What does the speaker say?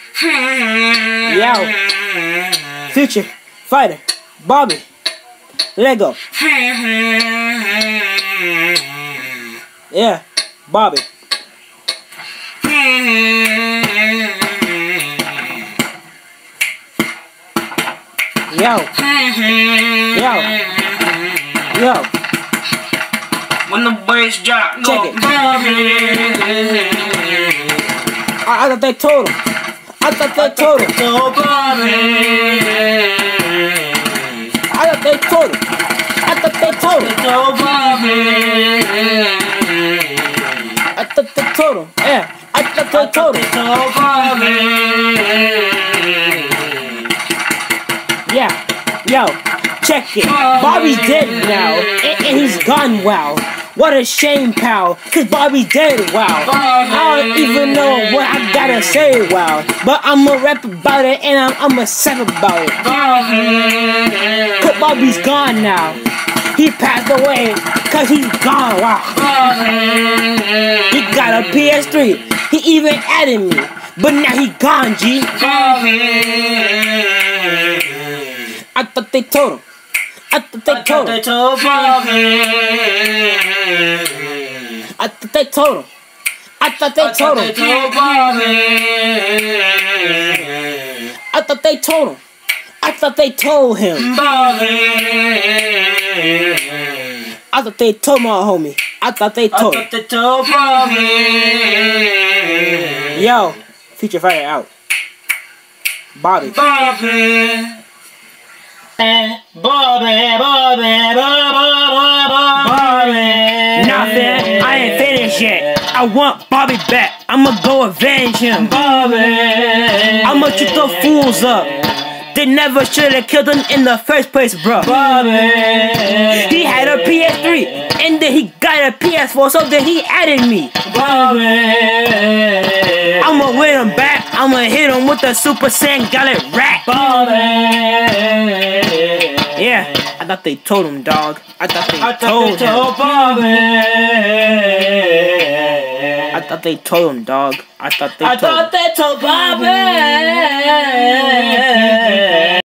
Yo, Future Fighter, Bobby, Lego. Yeah, Bobby. Yo. When the bass drop, go. Check it. I thought they told him. I thought they told him. I thought they told him. I thought they told him. I thought they told him. Yeah. I thought they told him. Yeah. Yo. Check it. Bobby's dead now. And he's gone, wow. What a shame, pal. Cause Bobby's dead, wow. I don't even know what I gotta say, wow. But I'ma rap about it and I'ma sing about it. Cause Bobby's gone now. He passed away cause he's gone, wow. He got a PS3. He even added me. But now he gone, G. I thought they told him. I thought they told him. I thought they told him. I thought they told him. I thought they told him. I thought they told him. I thought they told my homie. I thought they told him. Yo, Future Fighter out. Bobby. Nothing. I ain't finished yet. I want Bobby back. I'ma go avenge him. I'ma shoot the fools up. They never should've killed him in the first place, bro. He had a PS3 and then he got a PS4, so then he added me. I'ma win him back. I'ma hit him with the Super Saiyan Gauntlet Rack. Yeah, I thought they told him, dog. I thought they told him. I thought they told him, dog. I thought they told Bobby.